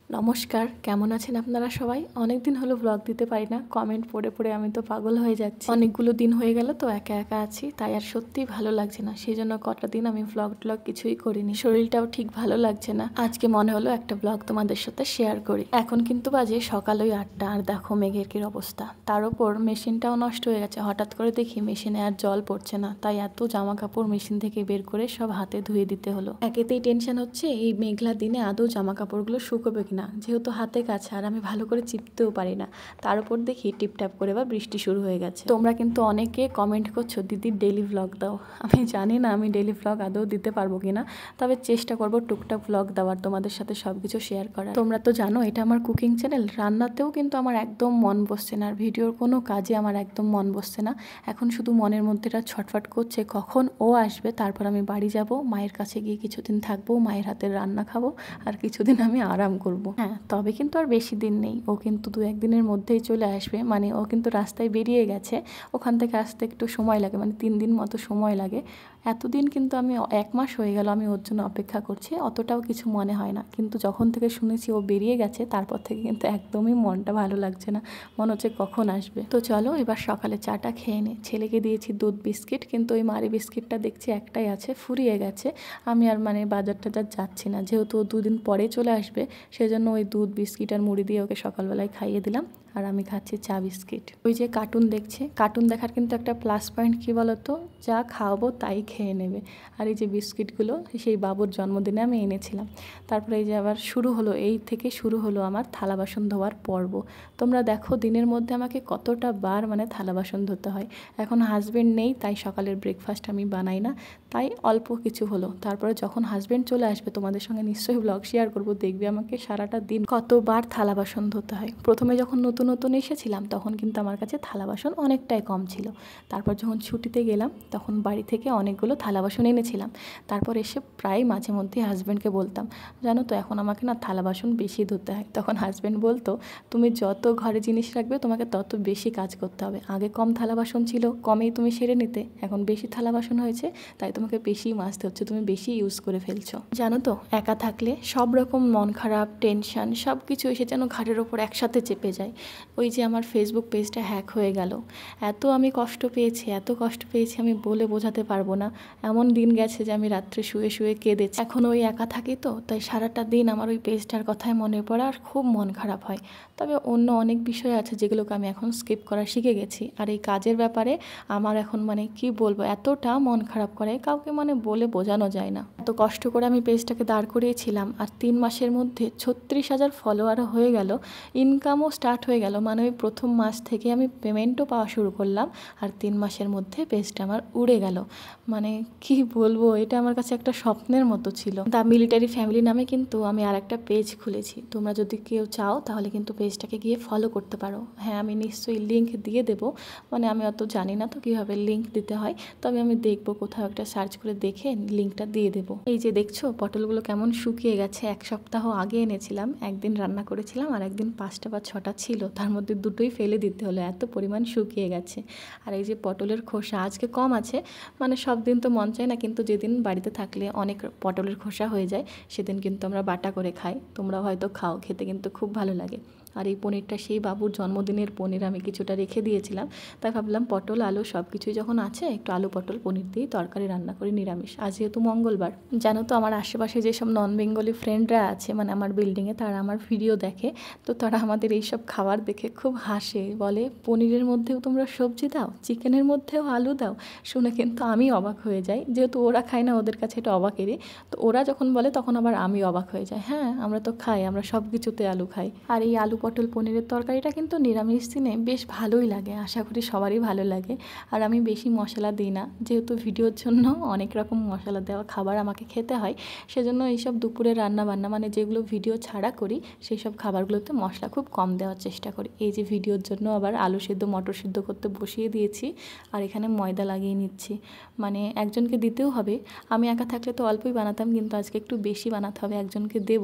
নমস্কার, কেমন আছেন আপনারা সবাই? অনেক দিন হলো ব্লগ দিতে পারি না। কমেন্ট পড়ে পড়ে আমি তো পাগল হয়ে যাচ্ছি। অনেকগুলো দিন হয়ে গেল তো একা একা আছি, তাই আর সত্যিই ভালো লাগছে না। সেই জন্য কটা দিন আমি ব্লগ কিছুই করিনি। শরীরটাও ঠিক ভালো লাগছে না। আজকে মনে হলো একটা ব্লগ তোমাদের সাথে শেয়ার করি। এখন কিন্তু বাজে সকাল ওই 8টা, আর দেখো মেঘের কি অবস্থা। তার উপর মেশিনটাও নষ্ট হয়ে গেছে। হঠাৎ করে দেখি মেশিনে আর জল পড়ছে না, তাই এত জামা কাপড় মেশিন থেকে বের করে সব হাতে ধুয়ে দিতে হলো। একেতেই টেনশন হচ্ছে এই মেঘলা দিনে আদৌ জামা কাপড়গুলো শুকোবে কিনা, যেহেতু হাতে কাছে আর আমি ভালো করে চিপতেও পারি না। তার উপর দেখি টিপটাপ করে বা বৃষ্টি শুরু হয়ে গেছে। তোমরা কিন্তু অনেকে কমেন্ট করছো দিদির ডেইলি ব্লগ দাও। আমি জানি না আমি ডেইলি ব্লগ আদৌ দিতে পারবো কিনা, তবে চেষ্টা করবো টুকটাক ব্লগ দেওয়ার, তোমাদের সাথে সব কিছু শেয়ার করার। তোমরা তো জানো এটা আমার কুকিং চ্যানেল। রান্নাতেও কিন্তু আমার একদম মন বসছে না, আর ভিডিওর কোনো কাজে আমার একদম মন বসছে না। এখন শুধু মনের মধ্যেটা ছটফট করছে কখন ও আসবে, তারপর আমি বাড়ি যাব, মায়ের কাছে গিয়ে কিছুদিন থাকবো, মায়ের হাতের রান্না খাবো, আর কিছুদিন আমি আরাম করব। হ্যাঁ, তবে কিন্তু আর বেশি দিন নেই। ও কিন্তু 2-1 দিনের মধ্যেই চলে আসবে। মানে ও কিন্তু রাস্তায় বেরিয়ে গেছে, ওখান থেকে আসতে একটু সময় লাগে, মানে 3 দিন মতো সময় লাগে। এতদিন কিন্তু আমি 1 মাস হয়ে গেল আমি ওর জন্য অপেক্ষা করছি, অতটাও কিছু মনে হয় না। কিন্তু যখন থেকে শুনেছি ও বেরিয়ে গেছে, তারপর থেকে কিন্তু একদমই মনটা ভালো লাগছে না, মনে হচ্ছে কখন আসবে। তো চলো এবার সকালে চাটা খেয়ে নে। ছেলেকে দিয়েছি দুধ বিস্কিট, কিন্তু ওই মারি বিস্কিটটা দেখছি একটাই আছে, ফুরিয়ে গেছে। আমি আর মানে বাজার টাজার যাচ্ছি না, যেহেতু ও 2 দিন পরে চলে আসবে, সেজন্য ওই দুধ বিস্কিট আর মুড়ি দিয়ে ওকে সকালবেলায় খাইয়ে দিলাম, আর আমি খাচ্ছি চা বিস্কিট। ওই যে কার্টুন দেখছে, কার্টুন দেখার কিন্তু একটা প্লাস পয়েন্ট কী বলো তো, যা খাওয়াবো তাই খেয়ে নেবে। আর এই যে বিস্কিটগুলো সেই বাবুর জন্মদিনে আমি এনেছিলাম। তারপরে এই যে আবার শুরু হলো, এই থেকে শুরু হলো আমার থালা বাসন ধোয়ার পর্ব। তোমরা দেখো দিনের মধ্যে আমাকে কতটা বার মানে থালা বাসন ধুতে হয়। এখন হাজব্যান্ড নেই, তাই সকালের ব্রেকফাস্ট আমি বানাই না, তাই অল্প কিছু হলো। তারপরে যখন হাজব্যান্ড চলে আসবে তোমাদের সঙ্গে নিশ্চয়ই ব্লগ শেয়ার করবো, দেখবে আমাকে সারাটা দিন কতবার থালা বাসন ধুতে হয়। প্রথমে যখন নতুন নতুন এসেছিলাম তখন কিন্তু আমার কাছে থালা বাসন অনেকটাই কম ছিল। তারপর যখন ছুটিতে গেলাম তখন বাড়ি থেকে অনেকগুলো থালা বাসন এনেছিলাম। তারপর এসে প্রায় মাঝে মধ্যে হাজব্যান্ডকে বলতাম, জানো তো এখন আমাকে না থালা বাসন বেশি ধুতে হয়। তখন হাজব্যান্ড বলতো, তুমি যত ঘরে জিনিস রাখবে তোমাকে তত বেশি কাজ করতে হবে। আগে কম থালা বাসন ছিল, কমেই তুমি সেরে নিতে, এখন বেশি থালা বাসন হয়েছে, তাই তোমাকে বেশি মাজতে হচ্ছে, তুমি বেশি ইউজ করে ফেলছো। জানো তো একা থাকলে সব রকম মন খারাপ, টেনশন সব কিছু এসে যেন ঘাড়ের ওপর একসাথে চেপে যায়। ওই যে আমার ফেসবুক পেজটা হ্যাক হয়ে গেল, এত আমি কষ্ট পেয়েছি, এত কষ্ট পেয়েছি আমি বলে বোঝাতে পারবো না। এমন দিন গেছে যে আমি রাত্রে শুয়ে শুয়ে কেঁদেছি। এখন ওই একা থাকি তো, তাই সারাটা দিন আমার ওই পেজটার কথায় মনে পড়ে আর খুব মন খারাপ হয়। তবে অন্য অনেক বিষয় আছে যেগুলোকে আমি এখন স্কিপ করা শিখে গেছি। আর এই কাজের ব্যাপারে আমার এখন মানে কি বলবো, এতটা মন খারাপ করে কাউকে মানে বলে বোঝানো যায় না। এত কষ্ট করে আমি পেজটাকে দাঁড় করিয়েছিলাম, আর 3 মাসের মধ্যে 36,000 ফলোয়ারও হয়ে গেল, ইনকামও স্টার্ট হয়ে গেল। মানে ওই প্রথম মাস থেকে আমি পেমেন্টও পাওয়া শুরু করলাম, আর 3 মাসের মধ্যে পেজটা আমার উড়ে গেল। মানে কি বলবো, এটা আমার কাছে একটা স্বপ্নের মতো ছিল। দ্য মিলিটারি ফ্যামিলি নামে কিন্তু আমি আর একটা পেজ খুলেছি, তোমরা যদি কেউ চাও তাহলে কিন্তু পেজটাকে গিয়ে ফলো করতে পারো। হ্যাঁ, আমি নিশ্চয়ই লিঙ্ক দিয়ে দেবো। মানে আমি অত জানি না তো কীভাবে লিঙ্ক দিতে হয়, তবে আমি দেখবো কোথাও একটা সার্চ করে দেখে লিঙ্কটা দিয়ে দেবো। এই যে দেখছো পটলগুলো কেমন শুকিয়ে গেছে, 1 সপ্তাহ আগে এনেছিলাম, একদিন রান্না করেছিলাম আর একদিন 5টা বা 6টা ছিল, তার মধ্যে দুটোই ফেলে দিতে হলো, এত পরিমাণ শুকিয়ে গেছে। আর এই যে পটলের খোসা আজকে কম আছে, মানে সব দিন তো মন চায় না, কিন্তু যেদিন বাড়িতে থাকলে অনেক পটলের খোসা হয়ে যায় সেদিন কিন্তু আমরা বাটা করে খাই। তোমরা হয়তো খাও, খেতে কিন্তু খুব ভালো লাগে। আর এই পনিরটা সেই বাবুর জন্মদিনের পনির, আমি কিছুটা রেখে দিয়েছিলাম, তাই ভাবলাম পটল আলু সব কিছুই যখন আছে একটু আলু পটল পনির দিয়েই তরকারি রান্না করি নিরামিষ, আজ যেহেতু মঙ্গলবার। জানো তো আমার আশেপাশে যেসব নন বেঙ্গলি ফ্রেন্ডরা আছে, মানে আমার বিল্ডিংয়ে, তারা আমার ভিডিও দেখে, তো তারা আমাদের এইসব খাবার দেখে খুব হাসে, বলে পনিরের মধ্যেও তোমরা সবজি দাও, চিকেনের মধ্যেও আলু দাও। শুনে কিন্তু আমি অবাক হয়ে যাই, যেহেতু ওরা খায় না, ওদের কাছে এটা অবাকেরই। তো ওরা যখন বলে তখন আবার আমি অবাক হয়ে যাই, হ্যাঁ আমরা তো খাই, আমরা সব কিছুতে আলু খাই। আর এই আলু পটল পনিরের তরকারিটা কিন্তু নিরামিষ দিনে বেশ ভালোই লাগে, আশা করি সবারই ভালো লাগে। আর আমি বেশি মশলা দিই না, যেহেতু ভিডিওর জন্য অনেক রকম মশলা দেওয়া খাবার আমাকে খেতে হয়, সেজন্য এইসব দুপুরে রান্না বান্না মানে যেগুলো ভিডিও ছাড়া করি সেই সব খাবারগুলোতে মশলা খুব কম দেওয়ার চেষ্টা করি। এই যে ভিডিওর জন্য আবার আলু সিদ্ধ মটর সিদ্ধ করতে বসিয়ে দিয়েছি, আর এখানে ময়দা লাগিয়ে নিচ্ছি, মানে একজনকে দিতেও হবে। আমি একা থাকলে তো অল্পই বানাতাম, কিন্তু আজকে একটু বেশি বানাতে হবে, একজনকে দেবো।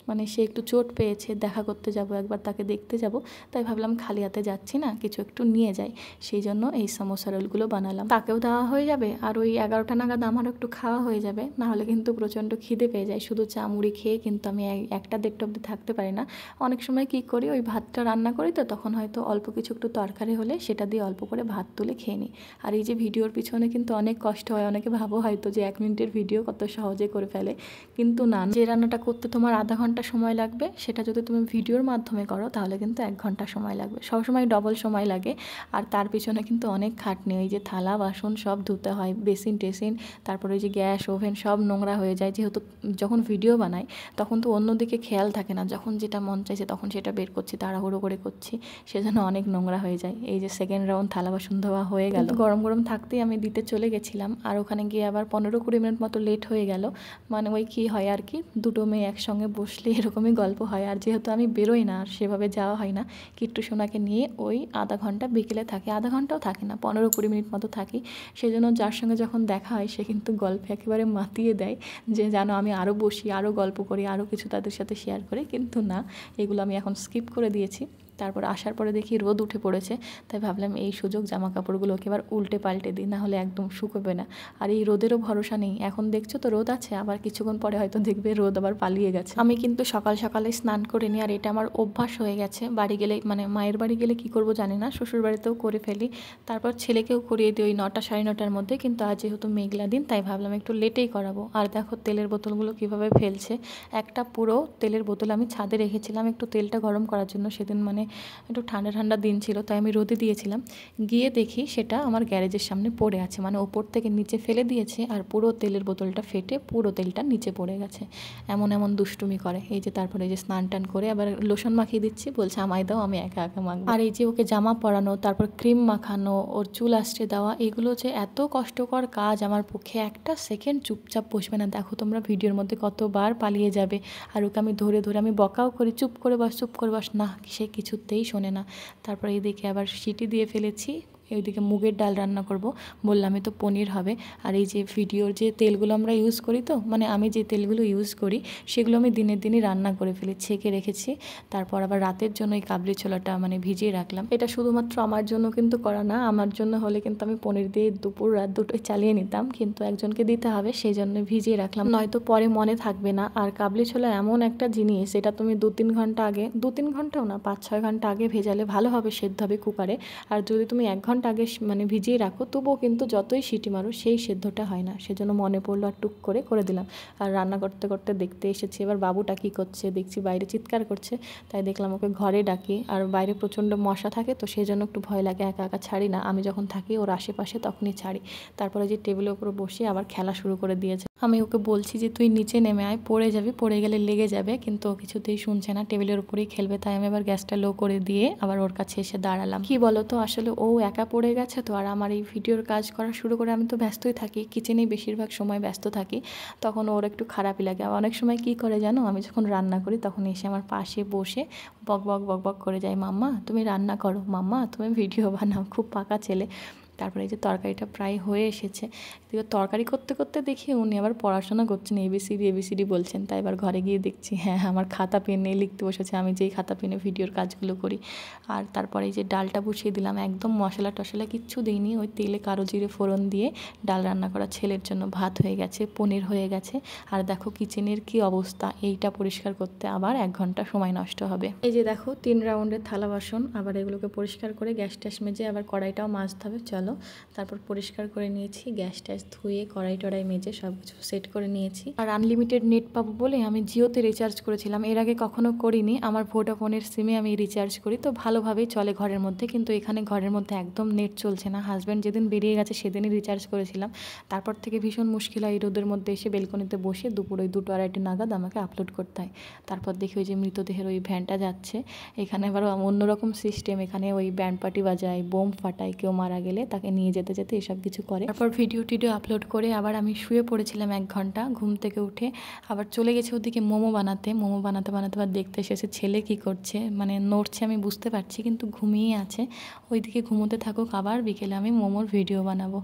মানে সে একটু চোট পেয়েছে, দেখা করতে যাব, একবার তাকে দেখতে যাব, তাই ভাবলাম খালি হাতে যাচ্ছি না, কিছু একটু নিয়ে যাই। সেই জন্য এই সমোসা রোলগুলো বানালাম। তাকেও দেওয়া হয়ে যাবে আর ওই 11টা নাগাদ আমারও একটু খাওয়া হয়ে যাবে, নাহলে কিন্তু প্রচণ্ড খিদে পেয়ে যায়। শুধু চা মুড়ি খেয়ে কিন্তু আমি 1টা-1:30 অবধি থাকতে পারি না। অনেক সময় কি করি, ওই ভাতটা রান্না করি তো তখন হয়তো অল্প কিছু একটু তরকারি হলে সেটা দিয়ে অল্প করে ভাত তুলে খেয়ে নিই। আর এই যে ভিডিওর পিছনে কিন্তু অনেক কষ্ট হয়। অনেকে ভাবো হয়তো যে 1 মিনিটের ভিডিও কত সহজে করে ফেলে, কিন্তু না। যে রান্নাটা করতে তোমার আধা ঘন্টা সময় লাগবে সেটা যদি তুমি ভিডিওর মাধ্যমে করো তাহলে কিন্তু 1 ঘন্টা সময় লাগবে, সবসময় ডবল সময় লাগে। আর তার পিছনে কিন্তু অনেক খাটনি, ওই যে থালা বাসন সব ধুতে হয়, বেসিন টেসিন, তারপরে ওই যে গ্যাস ওভেন সব নোংরা হয়ে যায়। যেহেতু যখন ভিডিও বানাই তখন তো অন্যদিকে খেয়াল থাকে না, যখন যেটা মন চাইছে তখন সেটা বের করছি, তাড়াহুড়ো করে করছি, সেজন্য অনেক নোংরা হয়ে যায়। এই যে সেকেন্ড রাউন্ড থালা বাসন ধোয়া হয়ে গেল, গরম গরম থাকতেই আমি দিতে চলে গেছিলাম। আর ওখানে গিয়ে আবার 15-20 মিনিট মতো লেট হয়ে গেল। মানে ওই কি হয় আর কি, দুটো মেয়ে একসঙ্গে বসলে এরকমই গল্প হয়। আর যেহেতু আমি বেরোই না আর সেভাবে যাওয়া হয় না, কিট্টু সোনাকে নিয়ে ওই আধা ঘন্টা বিকেলে থাকি, আধা ঘন্টাও থাকে না, 15-20 মিনিট মতো থাকি। সেই জন্য যার সঙ্গে যখন দেখা হয় সে কিন্তু গল্পে একেবারে মাতিয়ে দেয়, যে জানো আমি আরও বসি, আরও গল্প করি, আরও কিছু তাদের সাথে শেয়ার করি, কিন্তু না, এগুলো আমি এখন স্কিপ করে দিয়েছি। তারপর আসার পরে দেখি রোদ উঠে পড়েছে, তাই ভাবলাম এই সুযোগ জামা কাপড়গুলোকে এবার উল্টে পাল্টে দিই, না হলে একদম শুকোবে না। আর এই রোদেরও ভরসা নেই, এখন দেখছো তো রোদ আছে, আবার কিছুক্ষণ পরে হয়তো দেখবে রোদ আবার পালিয়ে গেছে। আমি কিন্তু সকাল সকালে স্নান করে নিই, আর এটা আমার অভ্যাস হয়ে গেছে। বাড়ি গেলে, মানে মায়ের বাড়ি গেলে কি করব জানি না, শ্বশুর বাড়িতেও করে ফেলি, তারপর ছেলেকেও করিয়ে দিই ওই 9টা 9:30টার মধ্যে। কিন্তু আজ যেহেতু মেঘলা দিন তাই ভাবলাম একটু লেটেই করাবো। আর দেখো তেলের বোতলগুলো কিভাবে ফেলছে। একটা পুরো তেলের বোতল আমি ছাদে রেখেছিলাম একটু তেলটা গরম করার জন্য, সেদিন মানে একটু ঠান্ডা ঠান্ডা দিন ছিল তাই আমি রোদে দিয়েছিলাম। গিয়ে দেখি সেটা আমার গ্যারেজের সামনে পড়ে আছে, মানে ওপর থেকে নিচে ফেলে দিয়েছে আর পুরো তেলের বোতলটা ফেটে পুরো তেলটা নিচে পড়ে গেছে। এমন এমন দুষ্টুমি করে। এই যে তারপরে এই যে স্নান টান করে আবার লোশন মাখিয়ে দিচ্ছি, বলছে আমায় দাও, আমি একা একা মাখবো। আর এই যে ওকে জামা পরানো, তারপর ক্রিম মাখানো, ওর চুল আঁচড়ে দেওয়া, এগুলো যে এত কষ্টকর কাজ আমার পক্ষে, একটা সেকেন্ড চুপচাপ বসবে না। দেখো তোমরা ভিডিওর মধ্যে কতবার পালিয়ে যাবে, আর ওকে আমি ধরে ধরে আমি বকাও করি, চুপ করে বস, চুপ করে বস, না সে কিছুতেই শোনে না। তারপর এইদিকে আবার সিটি দিয়ে ফেলেছি, এইদিকে মুগের ডাল রান্না করব, বললামই তো পনির হবে। আর এই যে ভিডিওর যে তেলগুলো আমরা ইউজ করি, তো মানে আমি যে তেলগুলো ইউজ করি সেগুলো আমি দিনের দিনই রান্না করে ফেলি, ছেঁকে রেখেছি। তারপর আবার রাতের জন্য এই কাবলি ছোলাটা মানে ভিজিয়ে রাখলাম। এটা শুধুমাত্র আমার জন্য কিন্তু করা না, আমার জন্য হলে কিন্তু আমি পনির দিয়ে দুপুর রাত দুটোই চালিয়ে নিতাম, কিন্তু একজনকে দিতে হবে সেই জন্য ভিজিয়ে রাখলাম, নয়তো পরে মনে থাকবে না। আর কাবলি ছোলা এমন একটা জিনিস, এটা তুমি 2-3 ঘন্টা আগে, 2-3 ঘন্টাও না, 5-6 ঘন্টা আগে ভেজালে ভালো হবে, সেদ্ধ হবে কুকারে। আর যদি তুমি 1 ঘন্টা আগে মানে ভিজিয়ে রাখো, তবুও কিন্তু যতই সিটি মারো সেই সেদ্ধটা হয় না। সেজন্য মনে পড়লো আর টুক করে করে দিলাম। আর রান্না করতে করতে দেখতে এসেছি এবার বাবুটা কী করছে, দেখছি বাইরে চিৎকার করছে, তাই দেখলাম ওকে ঘরে ডাকি। আর বাইরে প্রচণ্ড মশা থাকে তো সেই জন্য একটু ভয় লাগে, একা একা ছাড়ি না, আমি যখন থাকি ওর আশেপাশে তখনই ছাড়ি। তারপরে যে টেবিলের উপর বসে আবার খেলা শুরু করে দিয়েছে। আমি ওকে বলছি যে তুই নিচে নেমে আয়, পড়ে যাবি, পড়ে গেলে লেগে যাবে, কিন্তু ও কিছুতেই শুনছে না, টেবিলের উপরেই খেলবে। তাই আমি আবার গ্যাসটা লো করে দিয়ে আবার ওর কাছে এসে দাঁড়ালাম। কি বলো তো, আসলে ও একা পড়ে গেছে তো, আর আমার এই ভিডিওর কাজ করা শুরু করে আমি তো ব্যস্তই থাকি, কিচেনেই বেশিরভাগ সময় ব্যস্ত থাকি, তখন ওর একটু খারাপই লাগে। আর অনেক সময় কি করে জানো, আমি যখন রান্না করি তখন এসে আমার পাশে বসে বক বক বক বক করে যায়, মাম্মা তুমি রান্না করো, মাম্মা তুমি ভিডিও বানাও, খুব পাকা ছেলে। তারপরে এই যে তরকারিটা প্রায় হয়ে এসেছে, এদিকে তরকারি করতে করতে দেখি উনি আবার পড়াশোনা করছেন, এবিসিডি এবিসিডি বলছেন। তাই এবার ঘরে গিয়ে দেখছি হ্যাঁ আমার খাতা পেন নিয়ে লিখতে বসেছে, আমি যেই খাতা পেনে ভিডিওর কাজগুলো করি। আর তারপরে এই যে ডালটা বসিয়ে দিলাম, একদম মশলা টশলা কিচ্ছু দিইনি, ওই তেলে কালো জিরে ফোড়ন দিয়ে ডাল রান্না করা। ছেলের জন্য ভাত হয়ে গেছে, পনির হয়ে গেছে। আর দেখো কিচেনের কি অবস্থা, এইটা পরিষ্কার করতে আবার 1 ঘন্টা সময় নষ্ট হবে। এই যে দেখো 3 রাউন্ডের থালা বাসন, আবার এগুলোকে পরিষ্কার করে গ্যাস ট্যাস মেজে আবার কড়াইটাও মাজতে হবে। চলো, তারপর পরিষ্কার করে নিয়েছি, গ্যাস ট্যাস ধুয়ে কড়াই টড়াই মেজে সব কিছু সেট করে নিয়েছি। আর আনলিমিটেড নেট পাবো বলে আমি জিওতে রিচার্জ করেছিলাম, এর আগে কখনো করিনি। আমার ভোডাফোনের সিমে আমি রিচার্জ করি, তো ভালোভাবেই চলে ঘরের মধ্যে, কিন্তু এখানে ঘরের মধ্যে একদম নেট চলছে না। হাজব্যান্ড যেদিন বেরিয়ে গেছে সেদিনই রিচার্জ করেছিলাম, তারপর থেকে ভীষণ মুশকিল হয়। এই রোদের মধ্যে এসে বেলকনিতে বসে দুপুর ওই 2-2:30 নাগাদ আমাকে আপলোড করতে হয়। তারপর দেখি ওই যে মৃতদেহের ওই ভ্যানটা যাচ্ছে, এখানে আবার অন্যরকম সিস্টেম, এখানে ওই ব্যান্ড পার্টি বাজায়, বোম ফাটায়, কেউ মারা গেলে তাকে নিয়ে যেতে যেতে এসব কিছু করে। তারপর ভিডিও টিডিও আপলোড করে আবার আমি শুয়ে পড়েছিলাম 1 ঘন্টা, ঘুম থেকে উঠে আবার চলে গেছে ওদিকে মোমো বানাতে বানাতে আবার দেখতে এসেছে ছেলে কি করছে, মানে নড়ছে আমি বুঝতে পারছি কিন্তু ঘুমিয়ে আছে। ওইদিকে ঘুমোতে থাকুক, আবার বিকেলে আমি মোমোর ভিডিও বানাবো।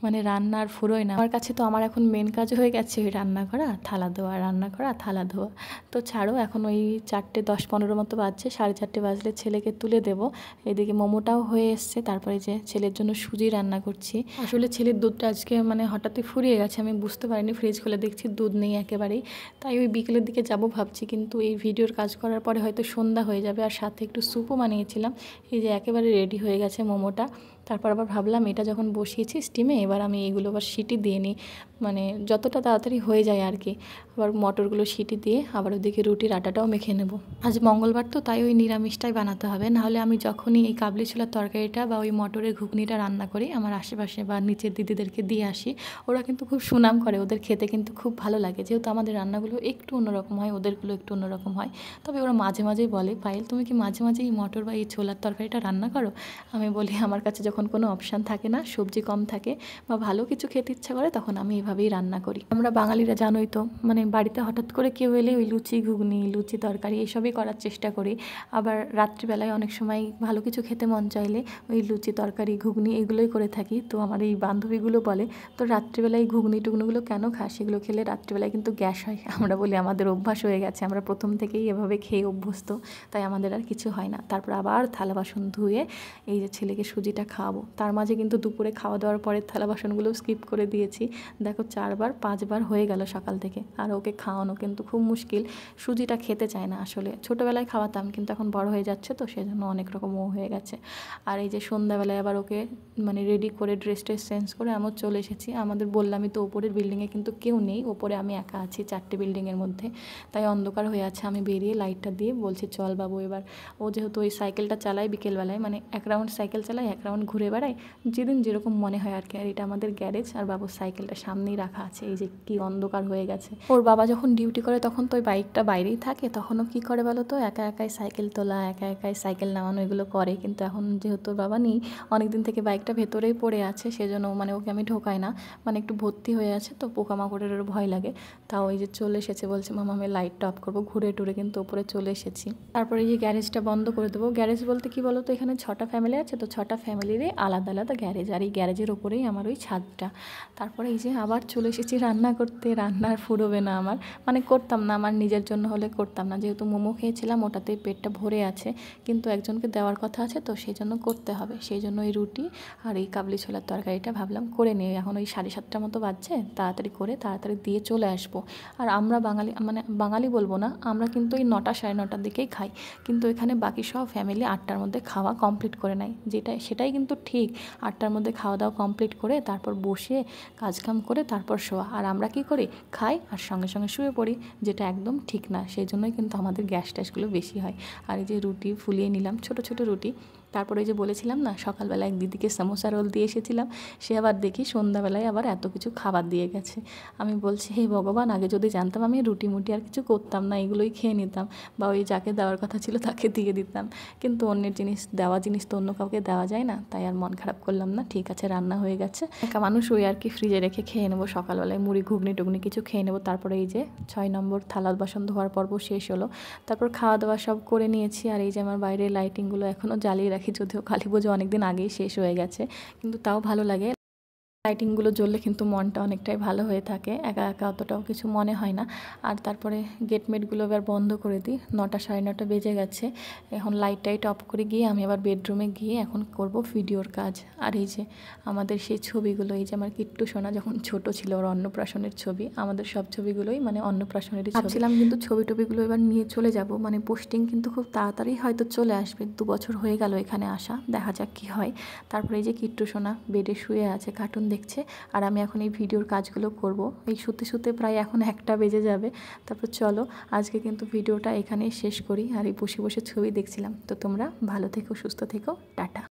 মানে রান্না আর ফুরোয় না আমার কাছে। তো আমার এখন মেন কাজ হয়ে গেছে ওই রান্না করা, থালা ধোয়া, রান্না করা, থালা ধোয়া। তো ছাড়ো, এখন ওই 4:10-15 মতো বাজছে, 4:30 বাজলে ছেলেকে তুলে দেবো। এদিকে মোমোটাও হয়ে এসছে, তারপরে যে ছেলের জন্য সুজি রান্না করছি। আসলে ছেলের দুধটা আজকে মানে হঠাৎই ফুরিয়ে গেছে, আমি বুঝতে পারিনি, ফ্রিজ খুলে দেখছি দুধ নেই একেবারেই। তাই ওই বিকেলের দিকে যাব ভাবছি, কিন্তু এই ভিডিওর কাজ করার পরে হয়তো সন্ধ্যা হয়ে যাবে। আর সাথে একটু স্যুপও বানিয়েছিলাম, এই যে একেবারে রেডি হয়ে গেছে মোমোটা। তারপর আবার ভাবলাম এটা যখন বসিয়েছি স্টিমে, এবার আমি এগুলো আবার সিটি দিয়ে নিই, মানে যতটা তাড়াতাড়ি হয়ে যায় আর কি। আবার মটরগুলো সিটি দিয়ে আবার ওদিকে রুটির আটাটাও মেখে নেব। আজ মঙ্গলবার তো, তাই ওই নিরামিষটাই বানাতে হবে। নাহলে আমি যখনই এই কাবলি ছোলার তরকারিটা বা ওই মটরের ঘুগনিটা রান্না করি, আমার আশেপাশে বা নিচের দিদিদেরকে দিয়ে আসি, ওরা কিন্তু খুব সুনাম করে, ওদের খেতে কিন্তু খুব ভালো লাগে। যেহেতু আমাদের রান্নাগুলো একটু অন্যরকম হয়, ওদেরগুলো একটু অন্যরকম হয়। তবে ওরা মাঝে মাঝেই বলে, পায়েল তুমি কি মাঝে মাঝে এই মটর বা এই ছোলার তরকারিটা রান্না করো? আমি বলি আমার কাছে যখন কোনো অপশান থাকে না, সবজি কম থাকে বা ভালো কিছু খেতে ইচ্ছা করে, তখন আমি এভাবেই রান্না করি। আমরা বাঙালিরা জানোই তো, মানে বাড়িতে হঠাৎ করে কেউ এলে ওই লুচি ঘুগনি, লুচি তরকারি এসবই করার চেষ্টা করি। আবার রাত্রিবেলায় অনেক সময় ভালো কিছু খেতে মন চাইলে ওই লুচি তরকারি ঘুগনি এগুলোই করে থাকি। তো আমার এই বান্ধবীগুলো বলে, তো রাত্রিবেলায় ঘুগনি টুগনিগুলো কেন খাস? সেগুলো খেলে রাত্রিবেলায় কিন্তু গ্যাস হয়। আমরা বলি আমাদের অভ্যাস হয়ে গেছে, আমরা প্রথম থেকেই এভাবে খেয়ে অভ্যস্ত, তাই আমাদের আর কিছু হয় না। তারপর আবার থালা বাসন ধুয়ে এই যে ছেলেকে সুজিটা খাওয়াবো। তার মাঝে কিন্তু দুপুরে খাওয়া দাওয়ার পরে থালা বাসনগুলো স্কিপ করে দিয়েছি। দেখো 4-5 বার হয়ে গেল সকাল থেকে, আর ওকে খাওয়ানো কিন্তু খুব মুশকিল। সুজিটা খেতে চায় না আসলে, ছোটোবেলায় খাওয়াতাম, কিন্তু এখন বড় হয়ে যাচ্ছে তো সেজন্য অনেক রকম ও হয়ে গেছে। আর এই যে সন্ধ্যাবেলায় আবার ওকে মানে রেডি করে ড্রেস ট্রেস চেঞ্জ করে আমরা চলে এসেছি। আমাদের বললামই তো, ওপরের বিল্ডিংয়ে কিন্তু কেউ নেই, ওপরে আমি একা আছি 4টে বিল্ডিংয়ের মধ্যে, তাই অন্ধকার হয়ে আছে। আমি বেরিয়ে লাইটটা দিয়ে বলছি চল বাবু এবার। ও যেহেতু ওই সাইকেলটা চালায় বিকেলবেলায়, মানে 1 রাউন্ড সাইকেল চালায়, 1 রাউন্ড ঘুরে বেড়ায়, যেদিন যেরকম মনে হয় আর কি। আর এটা আমাদের গ্যারেজ, আর বাবুর সাইকেলটা সামনেই রাখা আছে। এই যে কি অন্ধকার হয়ে গেছে। ওর বাবা যখন ডিউটি করে তখন তো ওই বাইকটা বাইরেই থাকে, তখনও কি করে বলো তো, একা একাই সাইকেল তোলা, একা একাই সাইকেল নামানো এগুলো করে। কিন্তু এখন যেহেতু ওর বাবা নেই, অনেক দিন থেকে বাইকটা ভেতরেই পড়ে আছে, সেজন্য মানে ওকে আমি ঢোকাই না, মানে একটু ভর্তি হয়ে আছে তো, পোকামাকড়ের ভয় লাগে। তাও ওই যে চলে এসেছে, বলছে মামা আমি লাইটটা অফ করবো, ঘুরে টুরে কিন্তু ওপরে চলে এসেছি। তারপরে এই যে গ্যারেজটা বন্ধ করে দেবো। গ্যারেজ বলতে কি বলো তো, এখানে 6টা ফ্যামিলি আছে, তো 6টা ফ্যামিলিরই আলাদা আলাদা গ্যারেজ, আর এই গ্যারেজের ওপরেই আমার ওই ছাদটা। তারপরে এই যে আবার চলে এসেছি রান্না করতে। রান্নার ফুরোবে না আমার, মানে করতাম না, আমার নিজের জন্য হলে করতাম না, যেহেতু মোমো খেয়েছিলাম ওটাতেই পেটটা ভরে আছে, কিন্তু একজনকে দেওয়ার কথা আছে তো সেই জন্য করতে হবে। সেই জন্য এই রুটি আর এই কাবলি ছোলার তরকারিটা ভাবলাম করে নিই। এখন ওই 7:30 মতো বাজছে, তাড়াতাড়ি করে তাড়াতাড়ি দিয়ে চলে আসবো। আর আমরা বাঙালি, মানে বাঙালি বলবো না, আমরা কিন্তু ওই 9টা 9:30টার দিকেই খাই, কিন্তু এখানে বাকি সব ফ্যামিলি 8টার মধ্যে খাওয়া কমপ্লিট করে নেয়, সেটাই কিন্তু ঠিক। 8টার মধ্যে খাওয়া দাওয়া কমপ্লিট করে তারপর বসে কাজকাম করে তারপর শোয়া। আর আমরা কি করি, খাই আর সঙ্গে সঙ্গে শুয়ে পড়ি, যেটা একদম ঠিক না। সেই জন্যই কিন্তু আমাদের গ্যাস ট্যাসগুলো বেশি হয়। আর এই যে রুটি ফুলিয়ে নিলাম, ছোট ছোট রুটি। তারপরে ওই যে বলেছিলাম না, সকালবেলা এক দিদিকে সমোসা রোল দিয়ে এসেছিলাম, সে আবার দেখি সন্ধ্যাবেলায় আবার এত কিছু খাবার দিয়ে গেছে। আমি বলছি হে ভগবান, আগে যদি জানতাম আমি রুটি মুটি আর কিছু করতাম না, এগুলোই খেয়ে নিতাম, বা ওই যাকে দেওয়ার কথা ছিল তাকে দিয়ে দিতাম। কিন্তু অন্যের জিনিস, দেওয়া জিনিস তো অন্য কাউকে দেওয়া যায় না, তাই আর মন খারাপ করলাম না। ঠিক আছে, রান্না হয়ে গেছে, একা মানুষ ওই আর কি ফ্রিজে রেখে খেয়ে নেবো। সকালবেলায় মুড়ি ঘুগনি টুগনি কিছু খেয়ে নেবো। তারপরে এই যে 6 নম্বর থালা বাসন ধোয়ার পর্ব শেষ হলো। তারপর খাওয়া দাওয়া সব করে নিয়েছি। আর এই যে আমার বাইরের লাইটিংগুলো এখনও জ্বালিয়ে রাখি, যদিও কালী পুজো অনেকদিন আগেই শেষ হয়ে গেছে, কিন্তু তাও ভালো লাগে। লাইটিংগুলো জ্বললে কিন্তু মনটা অনেকটাই ভালো হয়ে থাকে, একা একা অতটাও কিছু মনে হয় না। আর তারপরে গেটমেটগুলো এবার বন্ধ করে দিই। 9টা 9:30 বেজে গেছে। এখন লাইট টাইট অফ করে গিয়ে আমি আবার বেডরুমে গিয়ে এখন করব ভিডিওর কাজ। আর এই যে আমাদের সেই ছবিগুলো, এই যে আমার কিট্টু সোনা যখন ছোট ছিল, ওর অন্নপ্রাশনের ছবি, আমাদের সব ছবিগুলোই মানে অন্নপ্রাশনেরই ছবি। ভাবছিলাম কিন্তু ছবি টবিগুলো এবার নিয়ে চলে যাব, মানে পোস্টিং কিন্তু খুব তাড়াতাড়ি হয়তো চলে আসবে। 2 বছর হয়ে গেল এখানে আসা, দেখা যাক কী হয়। তারপরে এই যে কিট্টু সোনা বেডে শুয়ে আছে, কার্টুন দেখছে, আর আমি এখন এই ভিডিওর কাজগুলো করব। এই শুতে শুতে প্রায় এখন 1টা বেজে যাবে। তারপর চলো আজকে কিন্তু ভিডিওটা এখানেই শেষ করি। আর এই বসে বসে ছবি দেখছিলাম। তো তোমরা ভালো থেকো, সুস্থ থেকো, টাটা।